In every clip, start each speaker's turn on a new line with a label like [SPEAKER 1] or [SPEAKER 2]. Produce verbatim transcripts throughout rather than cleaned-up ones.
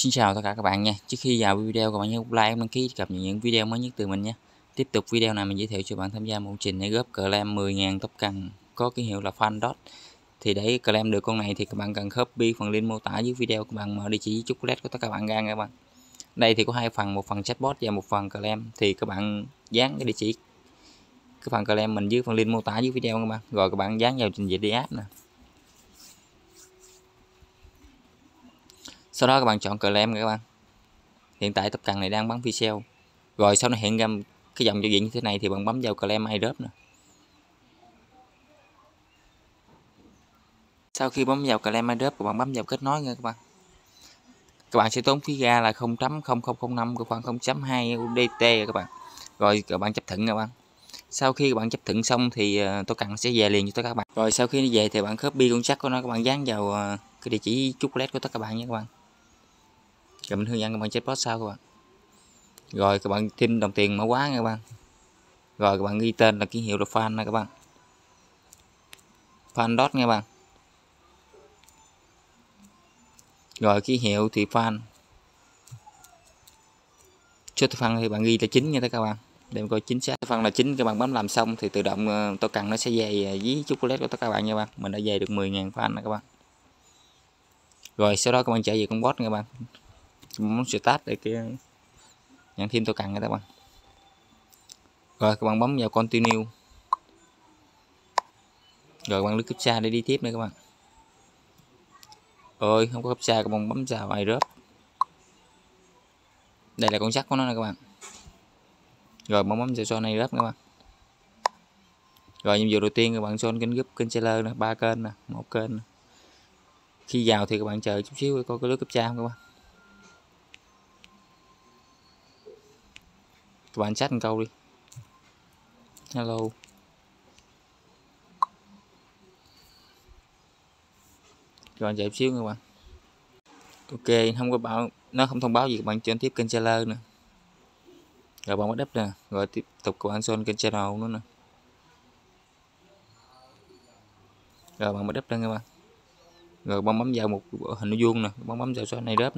[SPEAKER 1] Xin chào tất cả các bạn nha. Trước khi vào video các bạn nhớ like, đăng ký cập nhật những video mới nhất từ mình nhé. Tiếp tục video này mình giới thiệu cho bạn tham gia một trình để góp claim mười nghìn top cần có ký hiệu là Fandot. Thì để claim được con này thì các bạn cần copy phần link mô tả dưới video, các bạn mở địa chỉ chocolate của tất cả các bạn ra các bạn. Đây thì có hai phần, một phần chatbot và một phần claim, thì các bạn dán cái địa chỉ cái phần claim mình dưới phần link mô tả dưới video các bạn. Rồi các bạn dán vào trình duyệt đi app nè. Sau đó các bạn chọn claim các bạn. Hiện tại tập cần này đang bắn video. Rồi sau nó hiện ra cái dòng giao diện như thế này thì bạn bấm vào claim airdrop nè. Sau khi bấm vào claim airdrop, các bạn bấm vào kết nối nha các bạn. Các bạn sẽ tốn phí ga là không phẩy không không không năm của khoảng không phẩy hai u đê tê các bạn. Rồi các bạn chấp thuận các bạn. Sau khi các bạn chấp thuận xong thì tôi cần sẽ về liền cho tất cả các bạn. Rồi sau khi nó về thì bạn copy con chắc của nó, các bạn dán vào cái địa chỉ chocolate của tất cả các bạn nha các bạn. Rồi mình hướng dẫn các bạn chatbot sau các bạn. Rồi các bạn thêm đồng tiền mã hóa nha các bạn. Rồi các bạn ghi tên là ký hiệu là fan nha các bạn. Fandot nha các bạn. Rồi ký hiệu thì fan. Số phân thì bạn ghi là chín nha tất cả các bạn. Để coi chính xác. Phân là chín, các bạn bấm làm xong thì tự động tôi cần nó sẽ về với chocolate của tất cả các bạn nha các bạn. Mình đã về được mười nghìn fan nè các bạn. Rồi sau đó các bạn chạy về con bot nha các bạn. Bấm start để kia nhận thêm tôi cần nha các bạn. Rồi các bạn bấm vào continue. Rồi các bạn lướt captcha để đi tiếp nữa các bạn. Ôi không có captcha, các bạn bấm vào airdrop. Đây là con sắt của nó nè các bạn. Rồi bấm bấm vào cho này rớp các bạn. Rồi nhiệm vụ đầu tiên các bạn son kênh group, kênh seller nè, ba kênh nè, một kênh nè. Khi vào thì các bạn chờ chút xíu coi cái lướt captcha không các bạn. Các bạn chat một câu đi. Hello. Rồi chờ chút xíu các bạn. Ok, không có bảo, nó không thông báo gì, các bạn chuyển tiếp kênh seller nè. Rồi bạn bắt đắp nè, rồi tiếp tục các bạn son kênh channel nữa nè. Rồi bạn bắt đắp lên các bạn. Rồi bấm bấm vào một hình nó vuông nè, bấm bấm vào số này rớp nè.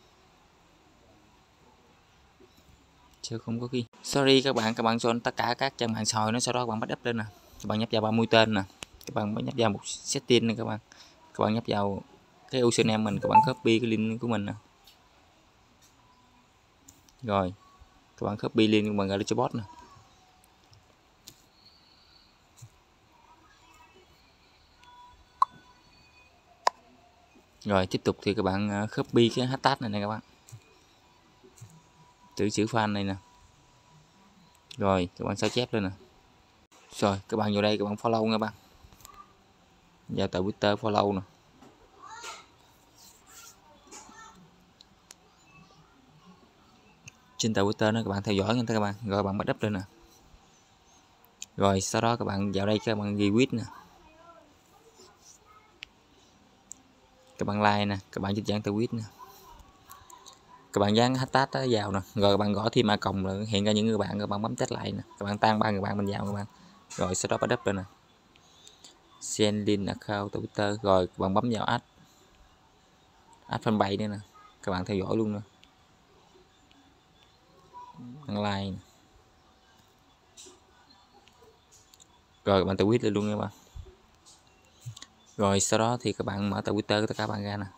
[SPEAKER 1] Chứ không có ghi. Sorry các bạn, các bạn son tất cả các trang mạng xã hội nó, sau đó các bạn bắt đắp lên nè. Các bạn nhấp vào ba mươi tên nè. Các bạn mới nhấp vào một setting nè các bạn. Các bạn nhấp vào cái username mình, các bạn copy cái link của mình nè. Rồi các bạn copy link của mình ra cho bot nè. Rồi tiếp tục thì các bạn copy cái hashtag này nè các bạn. Chữ chữ fan này nè. Rồi các bạn sao chép lên nè. Rồi các bạn vào đây các bạn follow nha các bạn. Vào tại Twitter follow nè. Trên tờ Twitter đó các bạn theo dõi nha các bạn. Rồi bạn bắt đắp lên nè. Rồi sau đó các bạn vào đây các bạn ghi quýt nè. Các bạn like nè, các bạn dịch dạng tờ quýt nè. Các bạn dán hashtag đó vào nè, rồi các bạn gõ thêm a còng là hiện ra những người bạn, các bạn bấm chết lại nè. Các bạn tăng ba người bạn mình vào các bạn. Rồi sau đó bắt đắp lên nè. Send link account Twitter, rồi các bạn bấm vào add. Add fanpage nữa nè. Các bạn theo dõi luôn nè. Bạn like nè. Rồi các bạn tờ quýt lên luôn nha các bạn. Rồi sau đó thì các bạn mở tờ Twitter của tất cả các bạn ra nè.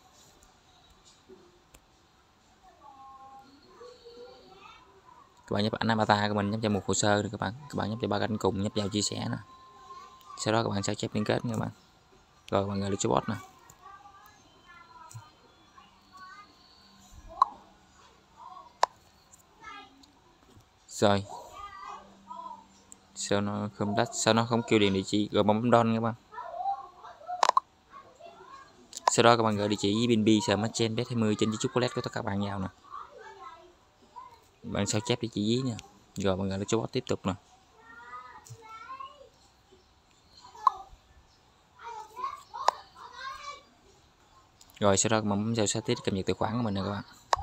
[SPEAKER 1] Các bạn nhấp ảnh avatar của mình, nhấp vào một hồ sơ rồi các bạn. Các bạn nhấp vào ba cánh cùng, nhấp vào chia sẻ nè. Sau đó các bạn sao chép liên kết nha các bạn. Rồi các bạn gửi cho bot nè. Rồi. Sao nó không đắt, sao nó không kêu điền địa chỉ, rồi bấm don các bạn. Sau đó các bạn gửi địa chỉ với bin bi smart chain bet hai mươi trên chocolate của tất cả các bạn vào nè. Bạn sao chép địa chỉ dí nè. Rồi bạn gửi cho bot tiếp tục nè. Rồi sau đó bạn bấm vào status cập nhật tài khoản của mình nè các bạn.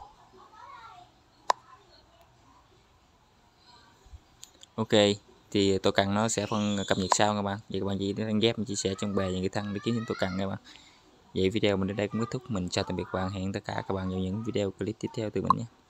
[SPEAKER 1] Ok, thì tôi cần nó sẽ phân cập nhật sau các bạn. Vậy các bạn chỉ đăng ghép chia sẻ trong bè những cái thân để kiếm những tôi cần các bạn. Vậy video mình đến đây cũng kết thúc, mình chào tạm biệt các bạn, hẹn tất cả các bạn vào những video clip tiếp theo từ mình nhé.